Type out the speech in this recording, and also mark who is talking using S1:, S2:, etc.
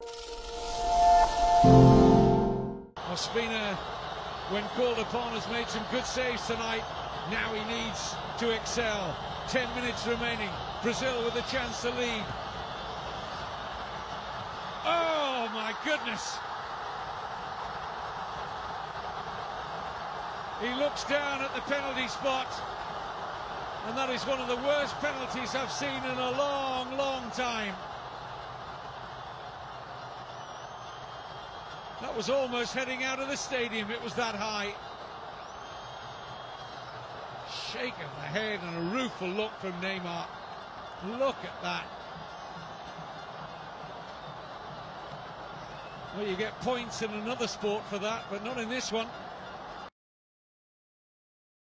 S1: Ospina, when called upon, has made some good saves tonight. Now he needs to excel. 10 minutes remaining. Brazil with a chance to lead. Oh my goodness! He looks down at the penalty spot, and that is one of the worst penalties I've seen in a long, long time. That was almost heading out of the stadium, it was that high. Shake of the head and a rueful look from Neymar. Look at that. Well, you get points in another sport for that, but not in this one.